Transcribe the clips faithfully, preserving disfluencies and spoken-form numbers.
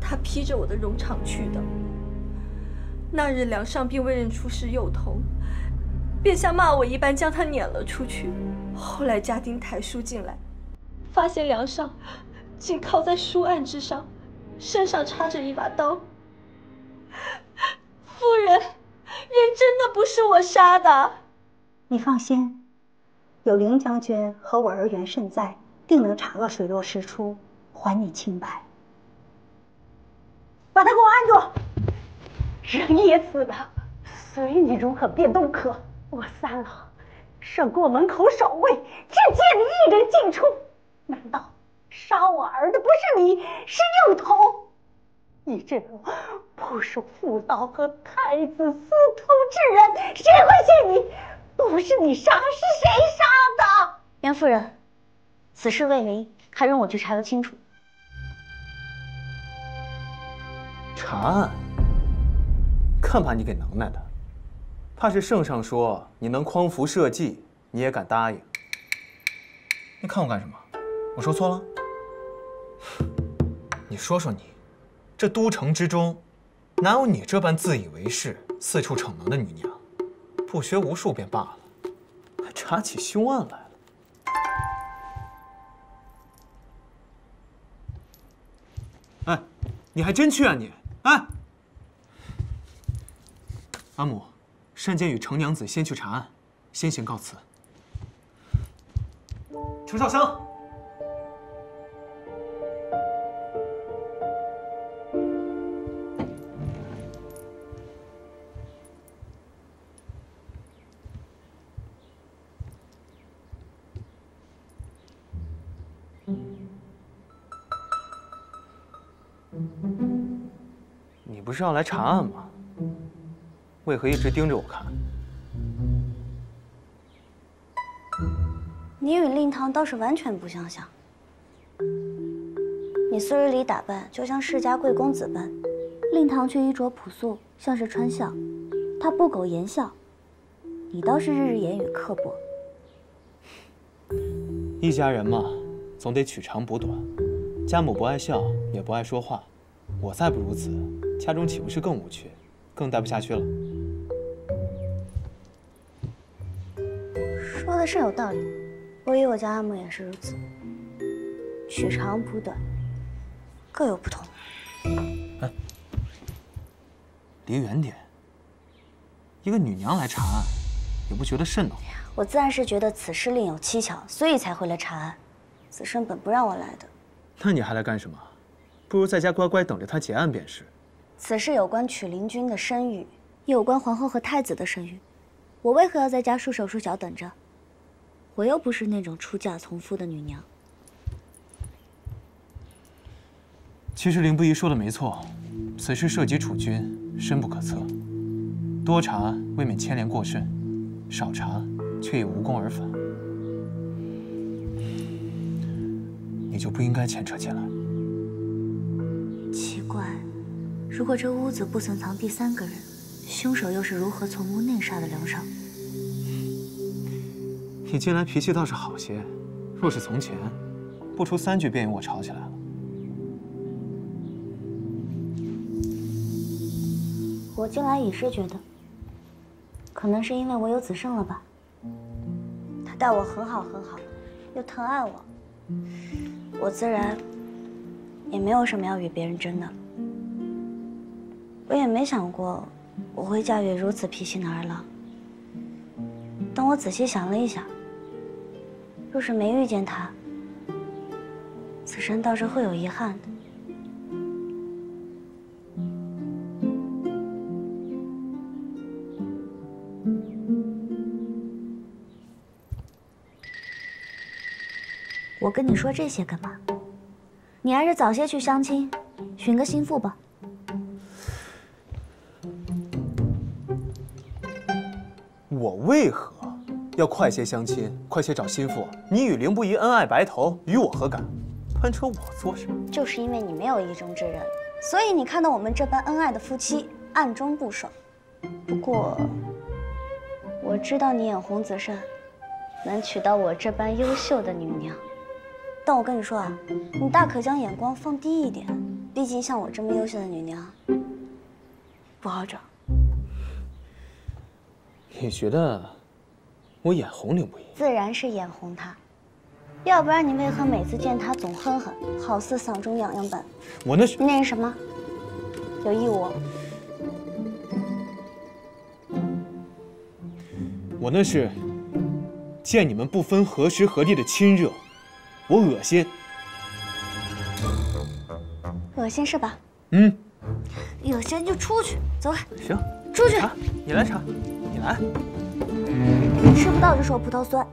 他披着我的戎场去的。那日梁上并未认出是幼童，便像骂我一般将他撵了出去。后来家丁抬书进来，发现梁上竟靠在书案之上，身上插着一把刀。夫人，人真的不是我杀的。 你放心，有凌将军和我儿元慎在，定能查个水落石出，还你清白。把他给我按住！人也死了，随你如何便都可。我三郎胜过门口守卫，只见你一人进出，难道杀我儿的不是你，是幼童？你这种不守妇道和太子私通之人，谁会信你？不是你杀，是谁杀的？ 袁夫人，此事未明，还容我去查个清楚。 查案？看把你给能耐的！怕是圣上说你能匡扶社稷，你也敢答应？你看我干什么？我说错了？你说说你，这都城之中，哪有你这般自以为是、四处逞能的女娘？不学无术便罢了，还查起凶案来了。哎，你还真去啊你！哎，阿母，单监与程娘子先去查案，先行告辞。程少商。你不是要来查案吗？为何一直盯着我看？ 你与令堂倒是完全不相像。你虽日里打扮就像世家贵公子般，令堂却衣着朴素，像是穿孝。他不苟言笑，你倒是日日言语刻薄。 一家人嘛，总得取长补短。家母不爱笑，也不爱说话，我再不如此，家中岂不是更无趣，更待不下去了？ 说的是有道理，我以我家阿母也是如此，取长补短，各有不同。 哎，离远点。一个女娘来查案，也不觉得瘆得慌。 我自然是觉得此事另有蹊跷，所以才会来查案。子申本不让我来的。 那你还来干什么？不如在家乖乖等着他结案便是。 此事有关曲灵君的声誉，也有关皇后和太子的声誉。我为何要在家束手束脚等着？我又不是那种出嫁从夫的女娘。 其实凌不疑说的没错，此事涉及储君，深不可测。多查未免牵连过甚，少查却也无功而返。你就不应该牵扯进来。 奇怪，如果这屋子不曾藏第三个人，凶手又是如何从屋内杀的梁上？ 你近来脾气倒是好些，若是从前，不出三句便与我吵起来了。 我近来也是觉得，可能是因为我有子胜了吧。他待我很好很好，又疼爱我，我自然也没有什么要与别人争的。我也没想过我会嫁给如此脾气的儿郎。但我仔细想了一想，若是没遇见他，此生倒是会有遗憾的。我跟你说这些干嘛？你还是早些去相亲，寻个心腹吧。 我为何要快些相亲，快些找心腹？你与凌不疑恩爱白头，与我何干？攀扯我做什么？ 就是因为你没有意中之人，所以你看到我们这般恩爱的夫妻，暗中不爽。不过，我知道你眼红子胜，能娶到我这般优秀的女娘。但我跟你说啊，你大可将眼光放低一点， 毕竟像我这么优秀的女娘，不好找。 你觉得我眼红凌不凌？ 自然是眼红她，要不然你为何每次见她总哼哼，好似嗓中痒痒般？ 我那是…… 你那是什么？有意我？ 我那是见你们不分何时何地的亲热，我恶心。 恶心是吧？ 嗯。 恶心就出去，走开。 行， 出去。 茶，你来茶，你来。 吃不到就说葡萄酸。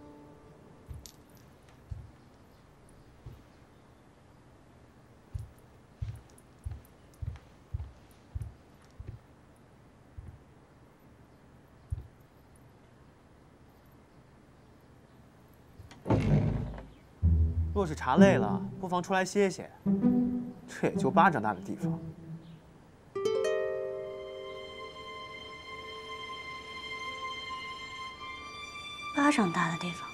若是茶累了，不妨出来歇歇。这也就巴掌大的地方。 巴掌大的地方。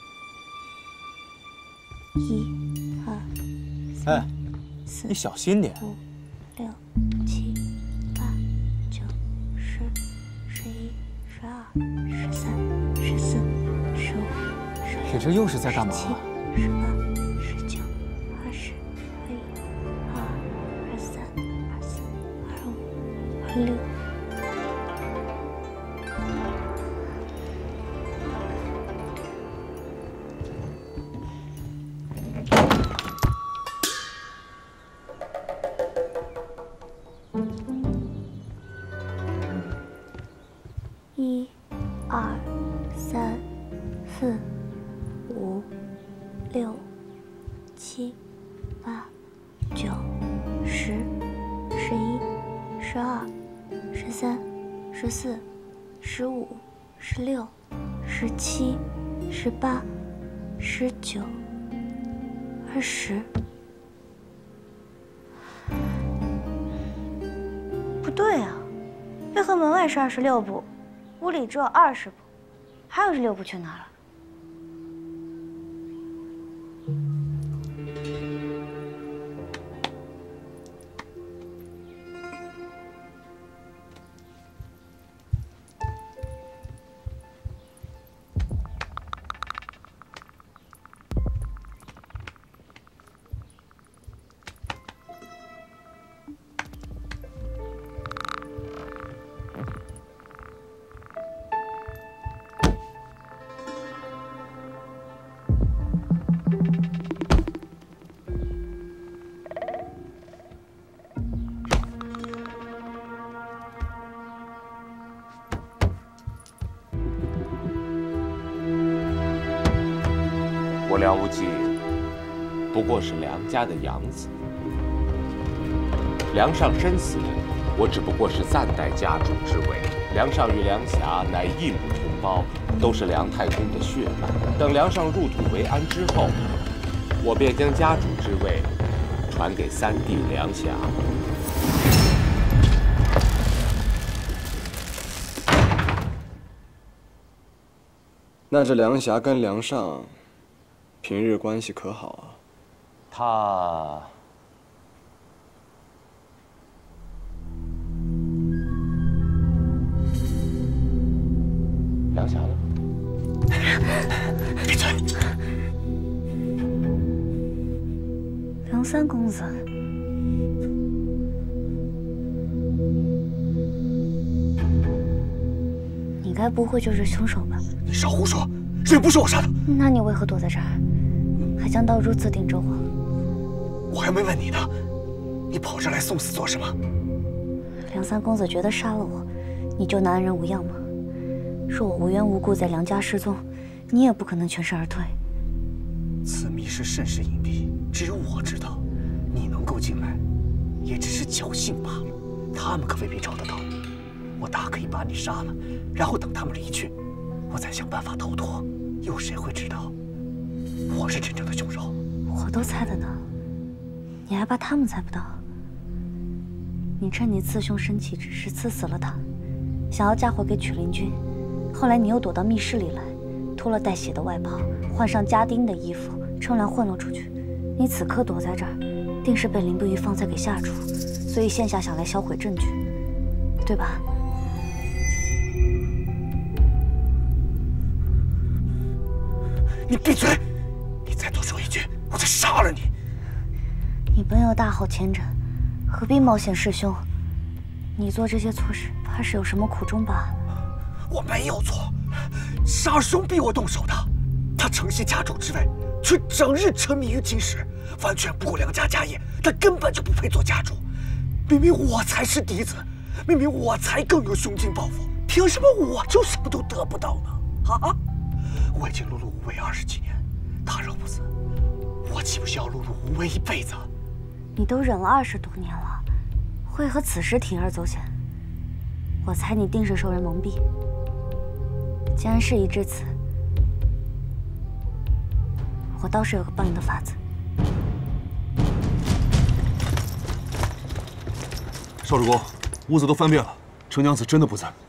一、二、 哎， 四、 你小心点。 五、六、七、八、九、十、十一、十二、十三、十四、十五、十六。 你这又是在干嘛？ 十八、十九、二十、二一、二二、二三、二四、二五、二六。一、二、三、四、五、六、七、八、九、十、十一、十二、十三、十四、十五、十六、十七、十八、十九、二十。不对啊，为何门外是二十六步，屋里只有二十步？还有这六步去哪了？ 我梁无忌不过是梁家的养子，梁上身死，我只不过是暂代家主之位。梁上与梁霞乃异母同胞，都是梁太公的血脉。等梁上入土为安之后，我便将家主之位传给三弟梁霞。 那这梁霞跟梁上平日关系可好啊？ 他梁霞呢？ 闭嘴！ 梁三公子，你该不会就是凶手吧？ 你少胡说，这不是我杀的。 那你为何躲在这儿，还将刀如此顶着我？ 我还没问你呢，你跑这来送死做什么？ 梁三公子觉得杀了我，你就能安然无恙吗？若我无缘无故在梁家失踪，你也不可能全身而退。 此密室甚是隐蔽，只有我知道。你能够进来，也只是侥幸罢了。他们可未必找得到。我大可以把你杀了，然后等他们离去，我再想办法逃脱。有谁会知道我是真正的凶手？ 我都猜得到，你还怕他们猜不到？你趁你次兄生气之时刺死了他，想要嫁祸给曲灵君。后来你又躲到密室里来，脱了带血的外袍，换上家丁的衣服，乘乱混了出去。你此刻躲在这儿， 定是被林不疑放菜给吓住，所以现下想来销毁证据，对吧？ 你闭嘴！你再多说一句，我就杀了你！ 你本有大好前程，何必冒险弑兄？你做这些错事，怕是有什么苦衷吧？ 我没有错，杀兄逼我动手的。他承袭家主之位，却整日沉迷于金石，完全不顾梁家家业，他根本就不配做家主。明明我才是嫡子，明明我才更有雄心抱负，凭什么我就什么都得不到呢？啊！我已经碌碌无为二十几年，他若不死，我岂不需要碌碌无为一辈子？ 你都忍了二十多年了，为何此时铤而走险？我猜你定是受人蒙蔽。既然事已至此，我倒是有个帮你的法子。 少主公，屋子都翻遍了，程娘子真的不在。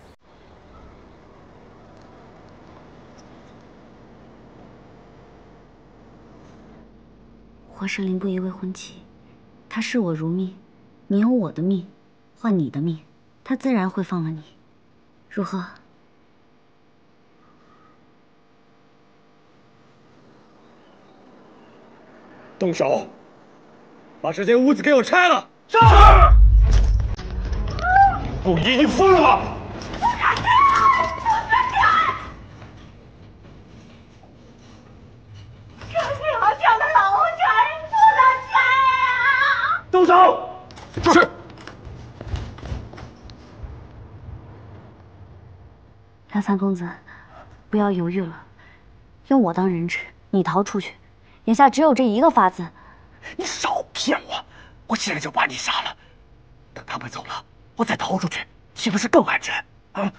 我是林不疑未婚妻，她视我如命，你用我的命换你的命，她自然会放了你，如何？ 动手，把这间屋子给我拆了！是。不疑，你疯了吗？动手！是。 梁三公子，不要犹豫了，用我当人质，你逃出去。眼下只有这一个法子。 你少骗我！我现在就把你杀了，等他们走了，我再逃出去，岂不是更安全？啊！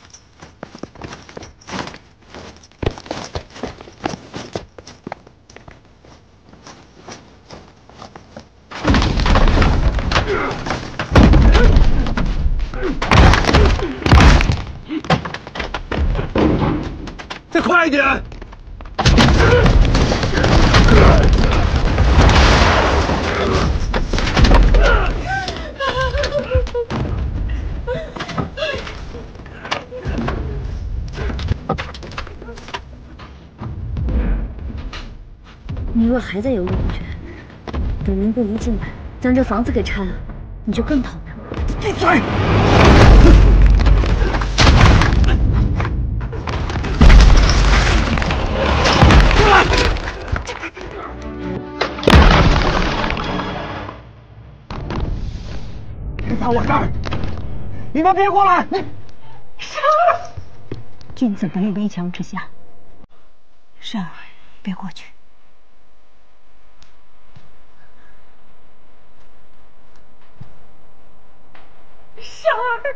再快一点！ 你若还在犹豫不决，等林不疑进来，将这房子给拆了，你就更逃不了。 闭嘴！别在我这儿！你们别过来！你珊儿，君子不立危墙之下。珊儿，别过去。珊儿，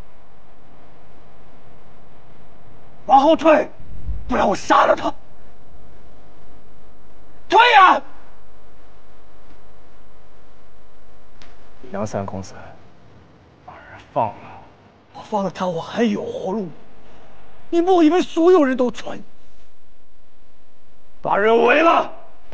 往后退，不然我杀了他！退呀！梁三公子，把人放了，我放了他，我还有活路。你莫以为所有人都蠢。把人围了！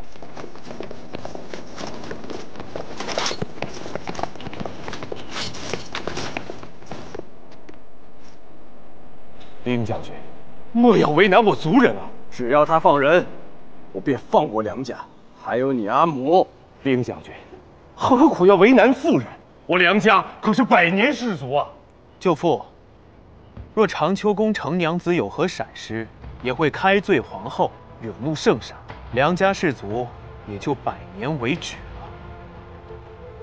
林将军，莫要为难我族人啊！只要他放人，我便放过梁家，还有你阿母。林将军，何苦要为难妇人？我梁家可是百年氏族啊！ 舅父，若长秋宫程娘子有何闪失，也会开罪皇后，惹怒圣上，梁家氏族也就百年为止了。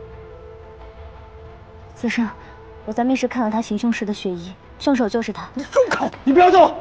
子胜，我在密室看了他行凶时的血衣，凶手就是他。 你住口！你不要动！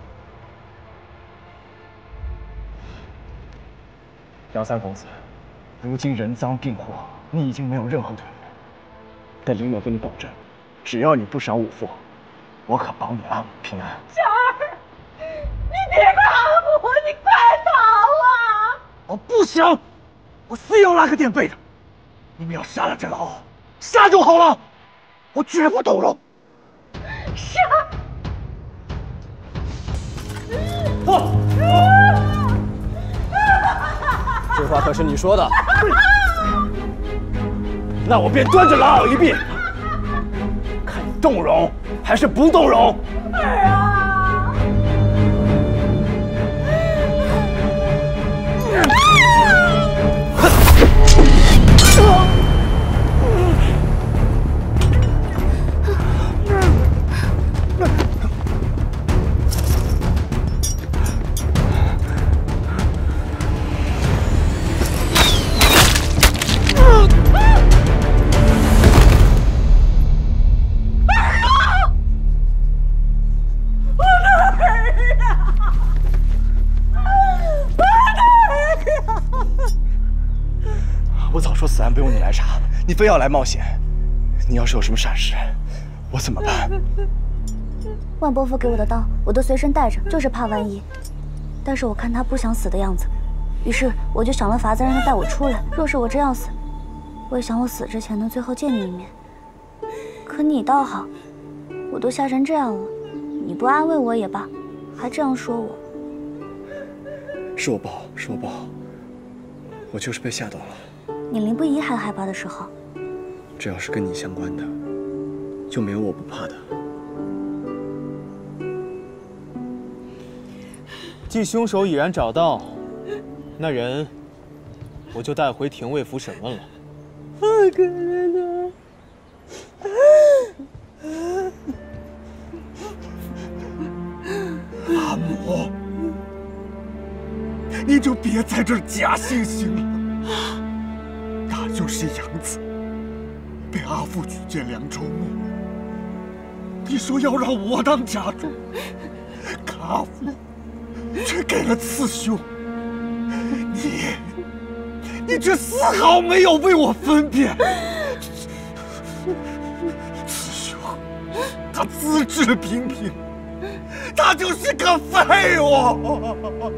梁三公子，如今人赃并获，你已经没有任何退路。但林某跟你保证，只要你不伤五父，我可保你阿母平安。 珊儿，你别个阿母，你快逃啊！ 我不想，我非要拉个垫背的。你们要杀了这老欧，杀就好了，我绝不动容。 珊儿， 不，这话可是你说的。 那我便端着老一臂，看你动容还是不动容。 儿啊！ 我早说此案不用你来查，你非要来冒险。你要是有什么闪失，我怎么办？ 万伯父给我的刀，我都随身带着，就是怕万一。但是我看他不想死的样子，于是我就想了法子让他带我出来。若是我真要死，我也想我死之前能最后见你一面。可你倒好，我都吓成这样了，你不安慰我也罢，还这样说我。 是我不好，是我不好，我就是被吓到了。 你林不疑还害怕的时候， 只要是跟你相关的，就没有我不怕的。 既凶手已然找到，那人我就带回廷尉府审问了。 好可怜啊！ 阿母，你就别在这儿假惺惺了。 他就是杨子，被阿父举荐凉州牧。你说要让我当家主，可阿父却给了次兄。你，你却丝毫没有为我分辨。次兄，他资质平平，他就是个废物。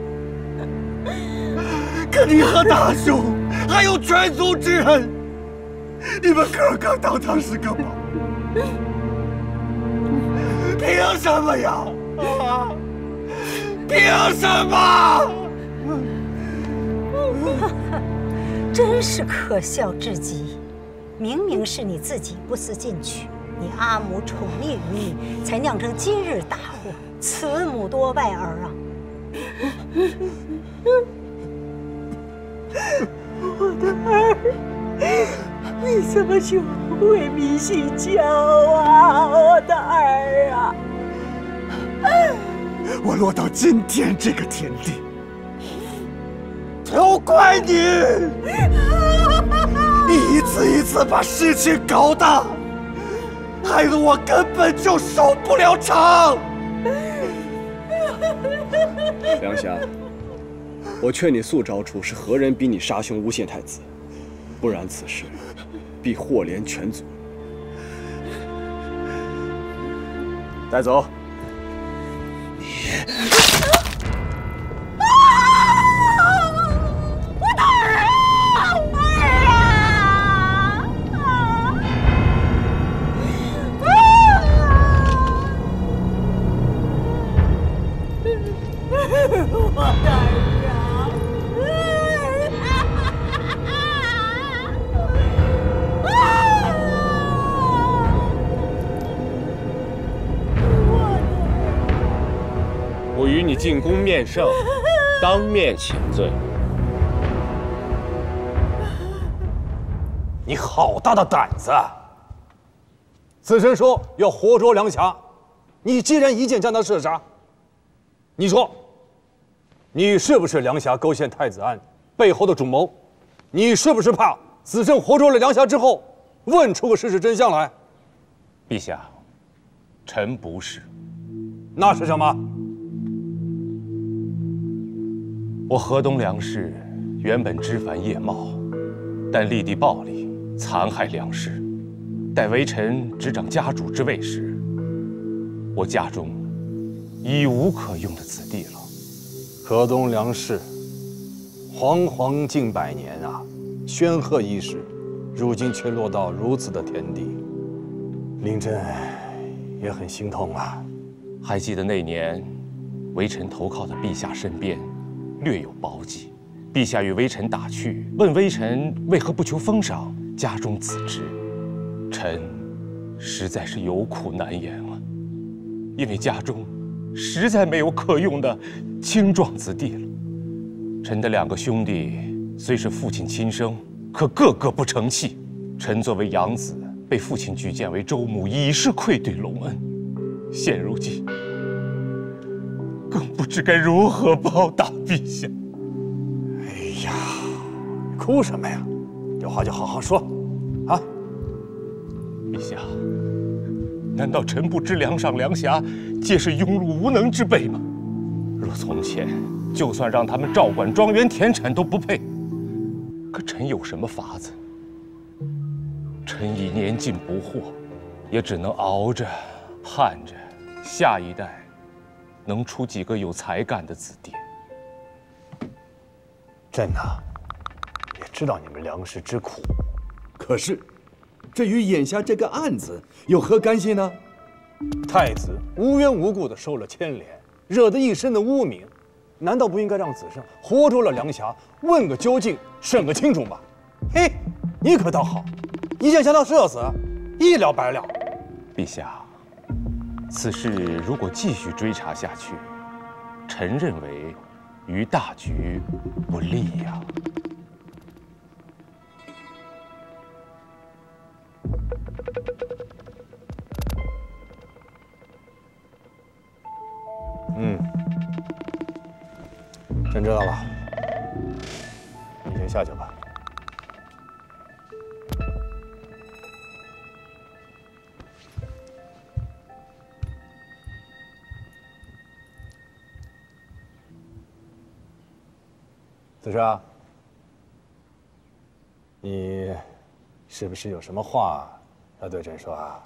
可你和大兄。 还有全族之人，你们个个当他是个宝，凭什么呀？啊！凭什么？ 真是可笑至极！明明是你自己不思进取，你阿母宠溺于你，才酿成今日大祸。慈母多败儿啊！我的儿，你怎么就会迷信教啊，我的儿啊！ 我落到今天这个田地，都怪你！你一次一次把事情搞大，害得我根本就收不了场。 梁霞。 我劝你速招出是何人逼你杀兄诬陷太子，不然此事必祸连全族。带走。 你， 啊！我的儿啊，儿啊！我的儿。 我与你进宫面圣，当面请罪。 你好大的胆子！子申说要活捉梁霞，你既然一箭将他射杀，你说，你是不是梁霞勾陷太子案背后的主谋？你是不是怕子申活捉了梁霞之后，问出个事实真相来？ 陛下，臣不是。 那是什么？ 我河东梁氏原本枝繁叶茂，但立地暴力，残害梁氏。待微臣执掌家主之位时，我家中已无可用的子弟了。 河东梁氏，煌煌近百年啊，煊赫一时，如今却落到如此的田地，令朕也很心痛啊。 还记得那年，微臣投靠在陛下身边。 略有保己，陛下与微臣打趣，问微臣为何不求封赏， 家中子侄，臣实在是有苦难言啊。因为家中实在没有可用的青壮子弟了。臣的两个兄弟虽是父亲亲生，可个个不成器。臣作为养子，被父亲举荐为州牧，已是愧对隆恩。现如今，更不知该如何报答陛下。 哎呀，哭什么呀？有话就好好说，啊！ 陛下，难道臣不知梁上梁下皆是庸碌无能之辈吗？若从前，就算让他们照管庄园田产都不配。可臣有什么法子？臣已年近不惑，也只能熬着、盼着下一代能出几个有才干的子弟。 朕呐，也知道你们梁氏之苦， 可是，这与眼下这个案子有何干系呢？ 太子无缘无故的受了牵连，惹得一身的污名，难道不应该让子胜活捉了梁霞，问个究竟，审个清楚吗？嘿，你可倒好，一箭将他射死，一了百了。 陛下，此事如果继续追查下去，臣认为于大局不利呀。 嗯，朕知道了，你先下去吧。子奢，你是不是有什么话要对朕说啊？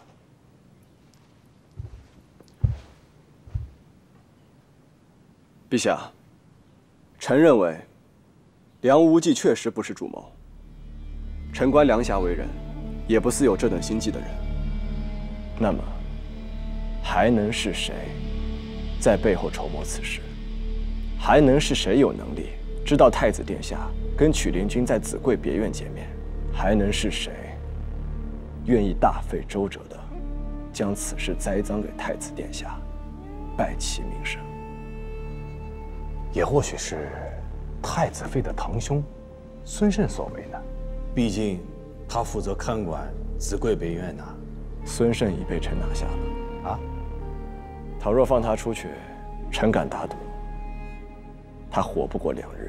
陛下，臣认为梁无忌确实不是主谋。臣观梁霞为人，也不似有这等心计的人。那么，还能是谁在背后筹谋此事？还能是谁有能力知道太子殿下跟曲灵君在子贵别院见面？还能是谁愿意大费周折的将此事栽赃给太子殿下，败其名声？ 也或许是太子妃的堂兄孙慎所为呢。毕竟他负责看管子贵别院呢。 孙慎已被臣拿下了啊！ 倘若放他出去，臣敢打赌，他活不过两日。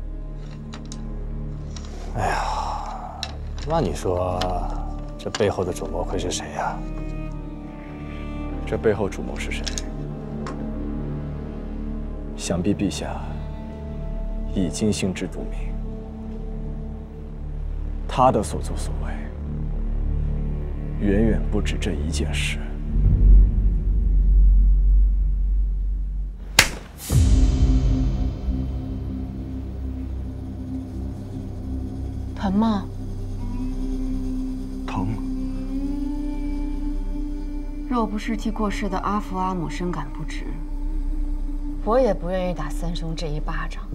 哎呀，那你说这背后的主谋会是谁呀？ 这背后主谋是谁？想必陛下已经心知肚明。他的所作所为，远远不止这一件事。 疼吗？ 疼。 若不是替过世的阿父阿母深感不值，我也不愿意打三兄这一巴掌。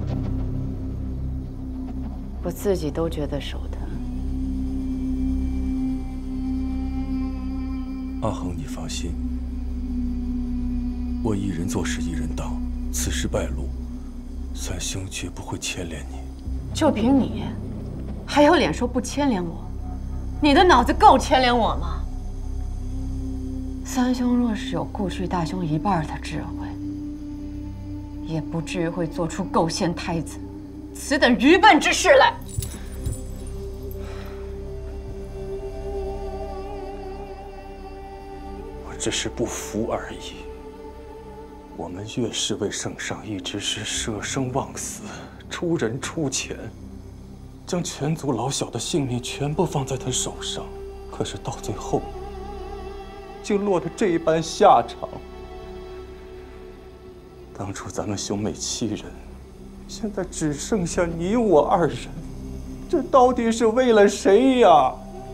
我自己都觉得手疼。 阿恒，你放心，我一人做事一人当，此事败露，三兄绝不会牵连你。 就凭你，还有脸说不牵连我？你的脑子够牵连我吗？三兄若是有过去大兄一半的智慧，也不至于会做出构陷太子此等愚笨之事来。 我只是不服而已。我们岳氏为圣上一直是舍生忘死，出人出钱，将全族老小的性命全部放在他手上，可是到最后，竟落得这般下场。当初咱们兄妹七人，现在只剩下你我二人，这到底是为了谁呀？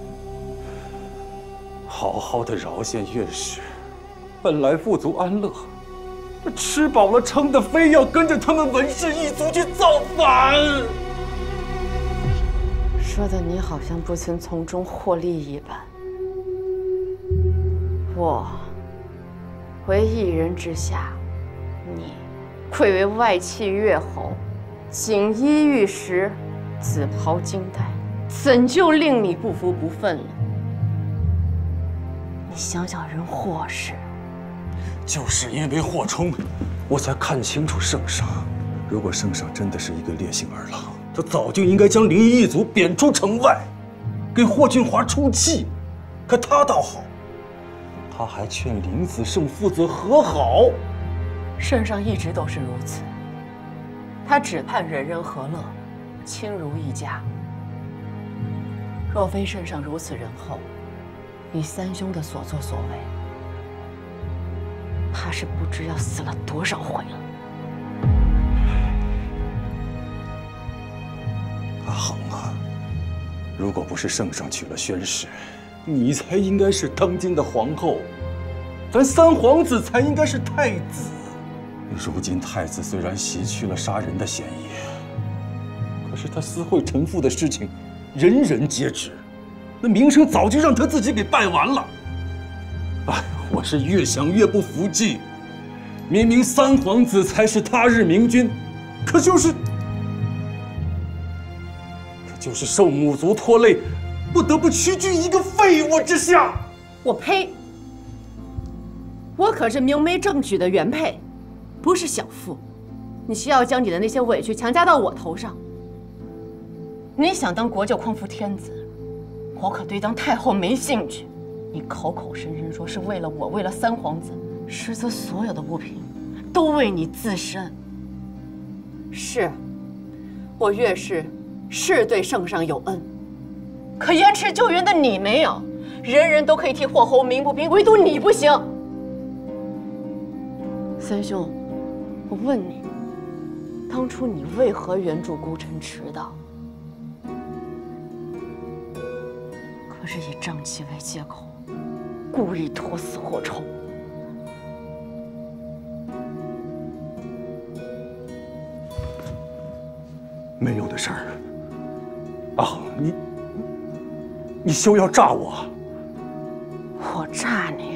好好的饶县岳氏，本来富足安乐，这吃饱了撑的，非要跟着他们文氏一族去造反。 说的你好像不曾从中获利一般。我为一人之下，你贵为外戚越侯，锦衣玉食，紫袍金带，怎就令你不服不忿了？你想想人霍氏， 就是因为霍冲，我才看清楚圣上。如果圣上真的是一个烈性儿郎，他早就应该将林毅一族贬出城外，给霍峻华出气。可他倒好，他还劝林子胜负责和好。 圣上一直都是如此，他只盼人人和乐，亲如一家。若非圣上如此仁厚，你三兄的所作所为，怕是不知要死了多少回了。 阿恒啊，如果不是圣上娶了宣氏，你才应该是当今的皇后，咱三皇子才应该是太子。如今太子虽然洗去了杀人的嫌疑，可是他私会臣妇的事情，人人皆知，那名声早就让他自己给败完了。哎，我是越想越不服气。明明三皇子才是他日明君，可就是，可就是受母族拖累，不得不屈居一个废物之下。 我呸！我可是明媒正娶的原配。不是小妇，你需要将你的那些委屈强加到我头上。你想当国舅匡扶天子，我可对当太后没兴趣。你口口声声说是为了我，为了三皇子，实则所有的不平都为你自身。是，我岳氏是对圣上有恩，可延迟救援的你没有。人人都可以替霍侯鸣不平，唯独你不行。三兄，我问你，当初你为何援助孤臣迟到？可是以瘴气为借口，故意拖死霍冲。 没有的事儿。阿恒，你你休要诈我。 我诈你？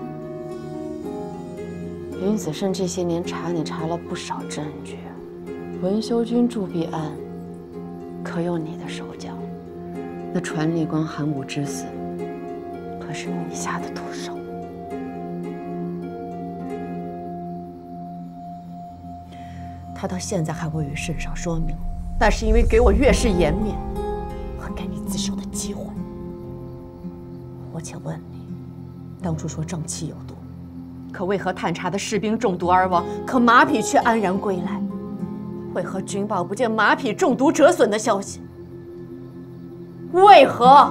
林子胜这些年查你查了不少证据，文修君铸币案可有你的手脚？那传力官韩武之死，可是你下的毒手。他到现在还未与圣上说明，那是因为给我岳氏颜面，还给你自首的机会。我且问你，当初说瘴气有毒，可为何探查的士兵中毒而亡，可马匹却安然归来？为何军报不见马匹中毒折损的消息？为何？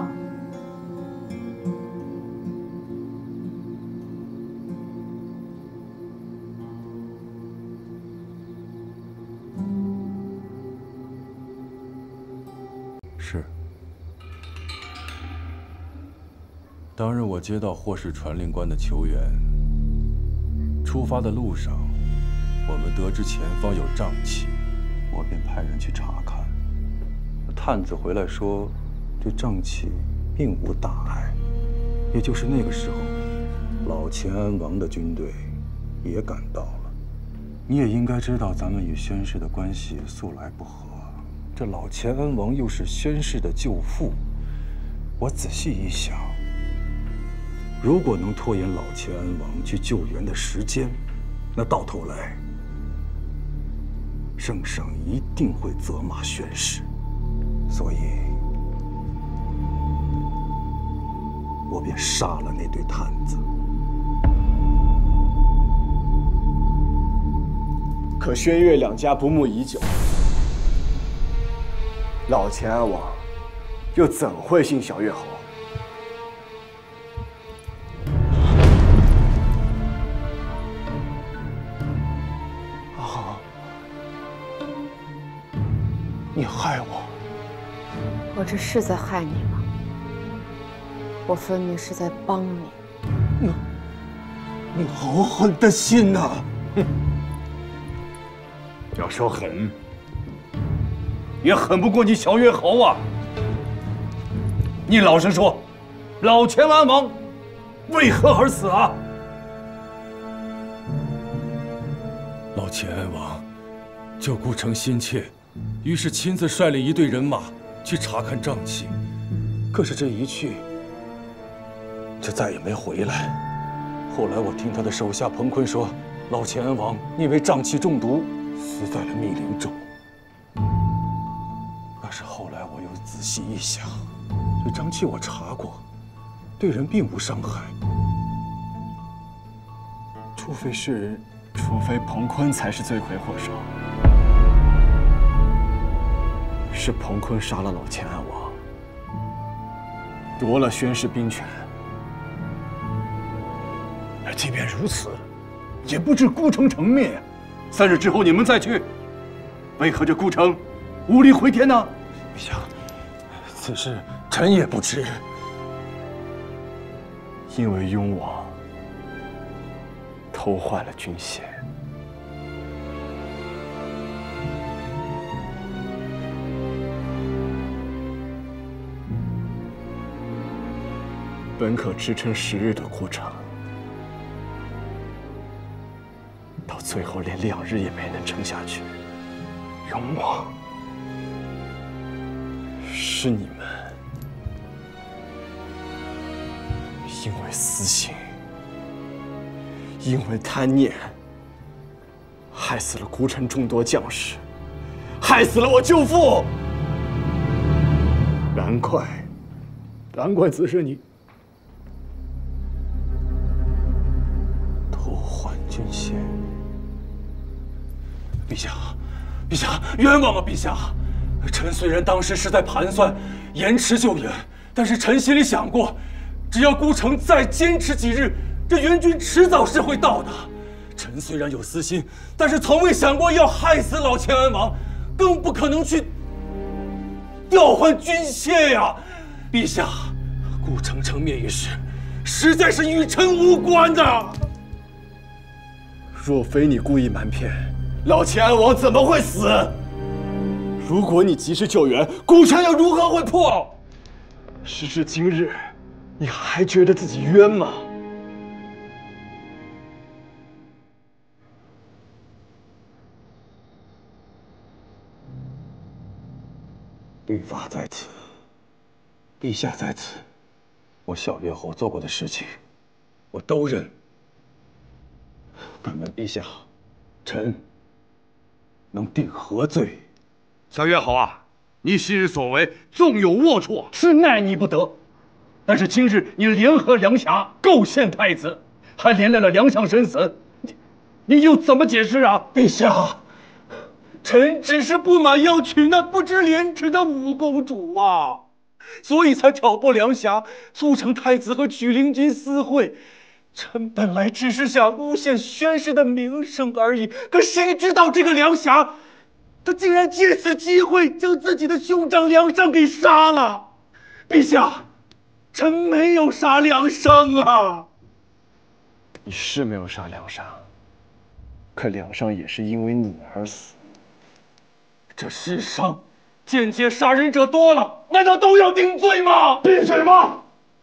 是。当日我接到霍氏传令官的求援，出发的路上，我们得知前方有瘴气，我便派人去查看。探子回来说，这瘴气并无大碍。也就是那个时候，老钱安王的军队也赶到了。你也应该知道，咱们与宣氏的关系素来不和。这老钱安王又是宣氏的舅父，我仔细一想，如果能拖延老钱安王去救援的时间，那到头来，圣上一定会责骂宣氏。所以，我便杀了那对探子。 可宣岳两家不睦已久，老钱安王又怎会信小越侯？ 啊！你害我！ 我这是在害你吗？我分明是在帮你。 你，你好狠的心呐！哼！要说狠，也狠不过你小越侯啊！ 你老实说，老乾安王为何而死啊？ 老乾安王救顾城心切，于是亲自率领一队人马去查看瘴气，可是这一去，就再也没回来。后来我听他的手下彭坤说，老乾安王因为瘴气中毒，死在了密林中。但是后来我又仔细一想，这瘴气我查过，对人并无伤害。 除非是，除非彭坤才是罪魁祸首，是彭坤杀了老乾安王，夺了宣室兵权。 而即便如此，也不至孤城成灭。三日之后你们再去，为何这孤城无力回天呢？ 陛下，此事臣也不知。 因为雍王偷换了军衔。本可支撑十日的孤城，到最后连两日也没能撑下去。雍王，是你们因为私心，因为贪念，害死了孤城众多将士，害死了我舅父。 难怪，难怪子是你。 偷换军衔。陛下，陛下，冤枉啊！陛下，臣虽然当时是在盘算延迟救援，但是臣心里想过，只要孤城再坚持几日，这援军迟早是会到的。臣虽然有私心，但是从未想过要害死老乾安王，更不可能去调换军械呀！陛下，孤城成灭一事，实在是与臣无关的。 若非你故意瞒骗，老乾安王怎么会死？如果你及时救援，孤城又如何会破？时至今日，你还觉得自己冤吗？ 律法在此，陛下在此，我小月后做过的事情，我都认。但问陛下，臣能定何罪？ 小月侯啊，你昔日所为纵有龌龊，是奈你不得。但是今日你联合梁侠构陷太子，还连累了梁相生死，你你又怎么解释啊？ 陛下，臣只是不满要娶那不知廉耻的五公主啊，所以才挑拨梁侠，促成太子和举灵君私会。臣本来只是想诬陷宣室的名声而已，可谁知道这个梁侠，他竟然借此机会将自己的兄长梁上给杀了。陛下，臣没有杀梁上啊。 你是没有杀梁上，可梁上也是因为你而死。 这世上间接杀人者多了，难道都要定罪吗？ 闭嘴吧！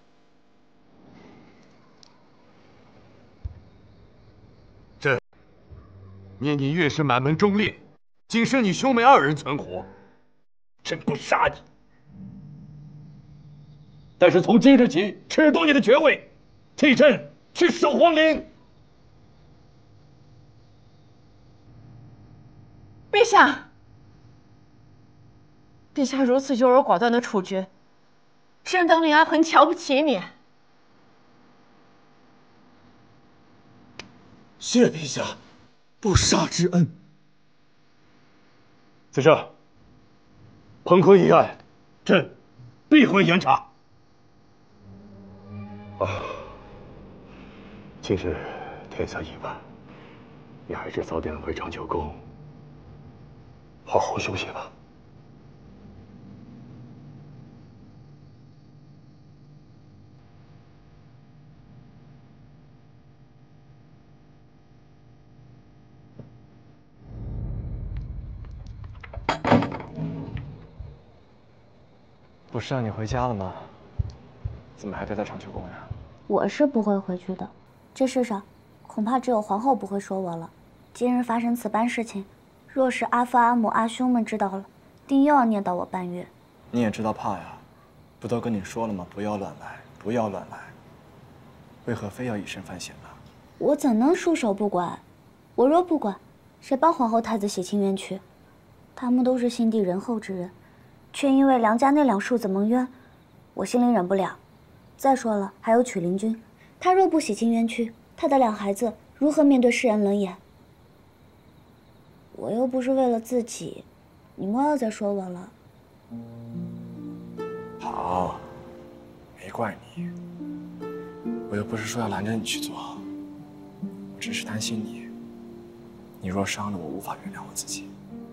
这念你越是满门忠烈，仅剩你兄妹二人存活，朕不杀你。但是从今日起，褫夺你的爵位，替朕去守皇陵。 陛下。陛下如此优柔寡断的处决，朕当年还很瞧不起你。 谢陛下不杀之恩。 子正，彭坤一案，朕必会严查。啊，今日天色已晚，你还是早点回长久宫，好好休息吧。 不是让你回家了吗？ 怎么还待在长秋宫呀？ 我是不会回去的，这世上恐怕只有皇后不会说我了。今日发生此般事情，若是阿父、阿母、阿兄们知道了，定又要念叨我半月。 你也知道怕呀，不都跟你说了吗？不要乱来，不要乱来。为何非要以身犯险呢？ 我怎能束手不管？我若不管，谁帮皇后太子洗清冤屈？他们都是心地仁厚之人，却因为梁家那两庶子蒙冤，我心里忍不了。再说了，还有曲灵君，他若不洗清冤屈，他的两孩子如何面对世人冷眼？我又不是为了自己，你莫要再说我了。 好，没怪你，我又不是说要拦着你去做，我只是担心你。你若伤了我，无法原谅我自己。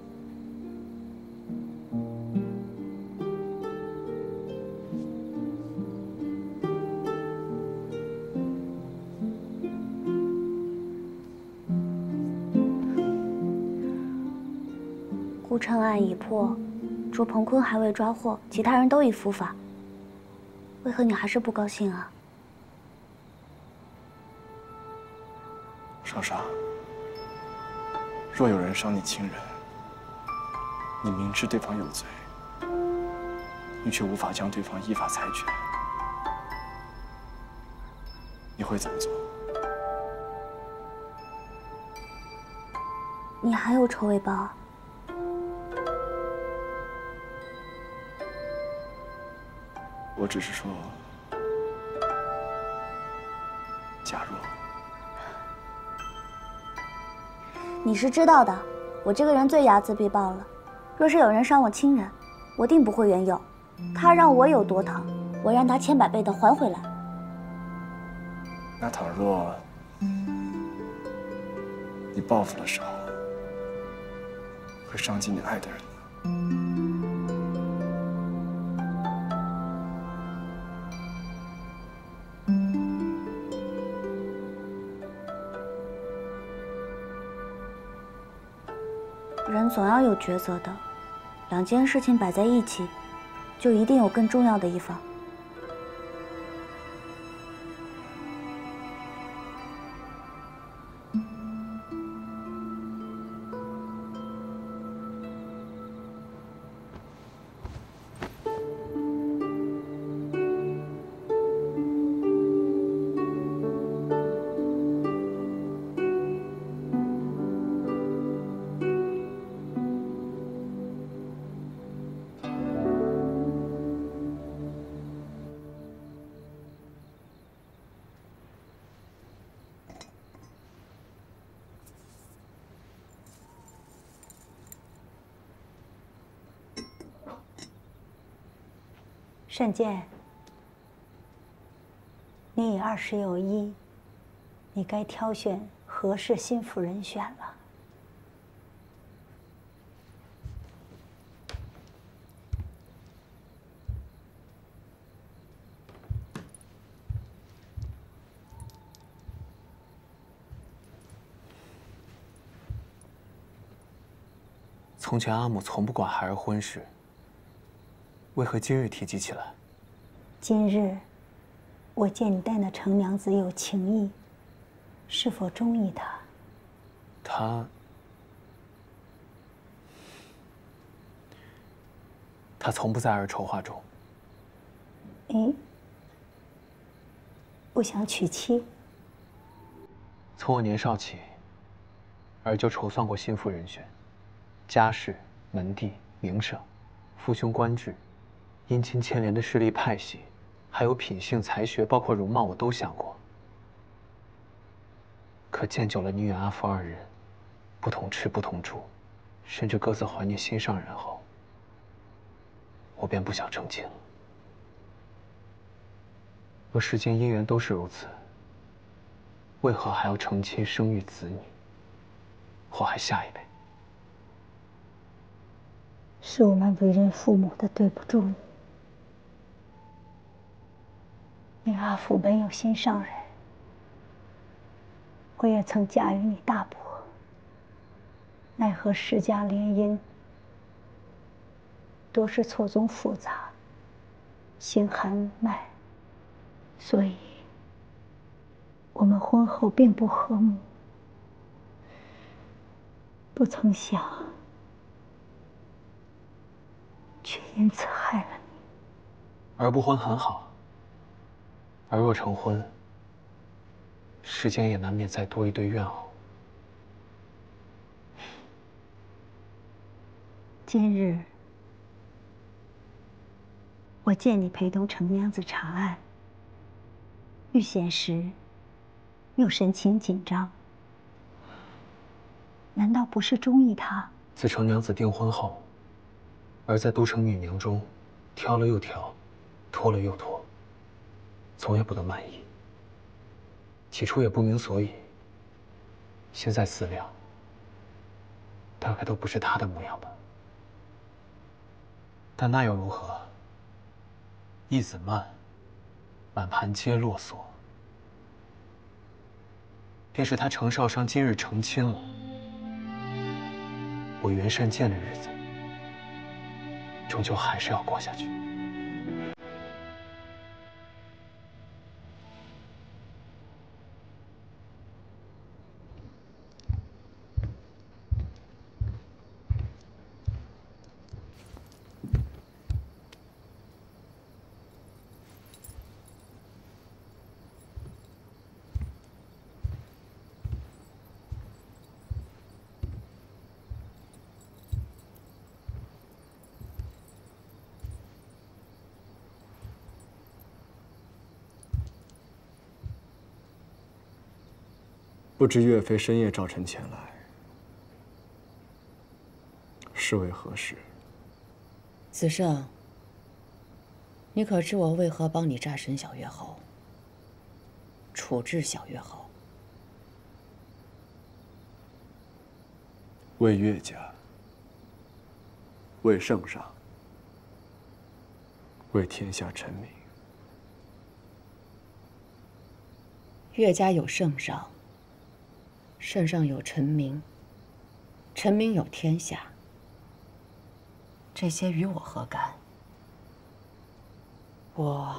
顾城案已破，卓鹏坤还未抓获，其他人都已伏法。为何你还是不高兴啊？ 莎莎，若有人伤你亲人，你明知对方有罪，你却无法将对方依法裁决，你会怎么做？ 你还有仇未报啊？ 我只是说，假若你是知道的，我这个人最睚眦必报了。若是有人伤我亲人，我定不会原有。他让我有多疼，我让他千百倍的还回来。 那倘若你报复的时候，会伤及你爱的人呢？ 人总要有抉择的，两件事情摆在一起，就一定有更重要的一方。 单剑，你已二十有一，你该挑选合适心腹人选了。 从前阿母从不管孩儿婚事，为何今日提及起来？ 今日，我见你待那程娘子有情意，是否中意她？ 她，她从不在儿筹划中。 你不想娶妻？ 从我年少起，儿就筹算过心腹人选，家世、门第、名声、父兄官制、姻亲牵连的势力派系，还有品性、才学，包括容貌，我都想过。可见久了，你与阿福二人不同吃不同住，甚至各自怀念心上人后，我便不想成亲了。若世间姻缘都是如此，为何还要成亲生育子女，祸害下一辈？ 是我们为人父母的对不住你。你阿父本有心上人，我也曾嫁与你大伯，奈何世家联姻多是错综复杂，心寒脉， 所以我们婚后并不和睦。不曾想，却因此害了你。 儿不婚很好，儿若成婚，世间也难免再多一对怨偶。 今日，我见你陪同程娘子查案，遇险时又神情紧张，难道不是中意她？ 自程娘子订婚后，儿在都城女娘中挑了又挑，拖了又拖，总也不得满意。起初也不明所以，现在思量，大概都不是她的模样吧。但那又如何？一子慢，满盘皆落索。便是他程少商今日成亲了，我袁善见的日子，终究还是要过下去。 不知岳飞深夜召臣前来，是为何事？ 子胜，你可知我为何帮你诈审小月侯，处置小月侯？ 为岳家，为圣上，为天下臣民。 岳家有圣上。圣上有臣民，臣民有天下，这些与我何干？我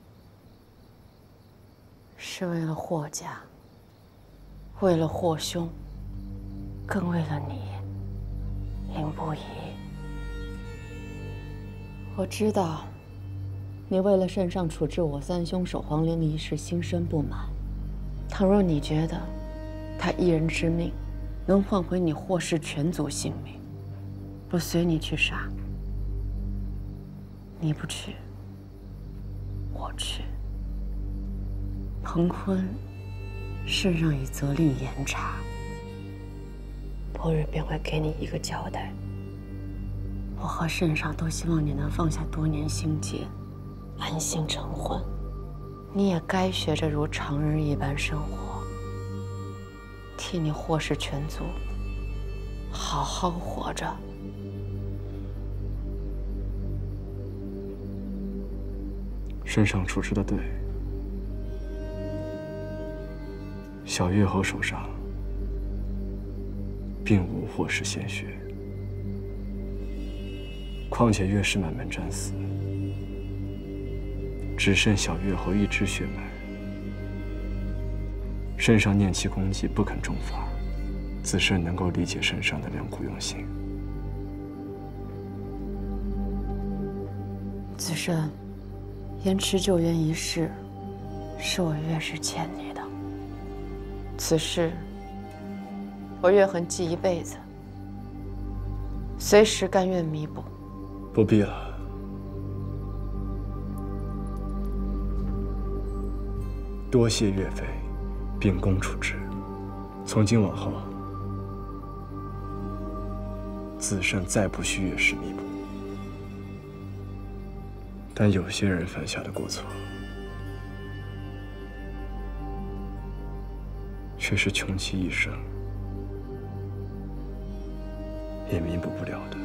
是为了霍家，为了霍兄，更为了你，凌不疑。我知道，你为了圣上处置我三兄守皇陵一事心生不满。倘若你觉得，他一人之命，能换回你霍氏全族性命，我随你去杀。你不去，我去。鹏婚，圣上已责令严查，薄日便会给你一个交代。我和圣上都希望你能放下多年心结，安心成婚。你也该学着如常人一般生活。替你霍氏全族好好活着。 圣上处置的对，小月侯手上并无霍氏鲜血，况且岳氏满门战死，只剩小月侯一支血脉。圣上念其功绩，不肯重罚，子胜能够理解圣上的良苦用心。 子胜，延迟救援一事，是我岳氏欠你的。此事，我岳恒记一辈子，随时甘愿弥补。 不必了。多谢岳飞。秉公处置，从今往后，子胜再不需岳氏弥补。但有些人犯下的过错，却是穷其一生也弥补不了的。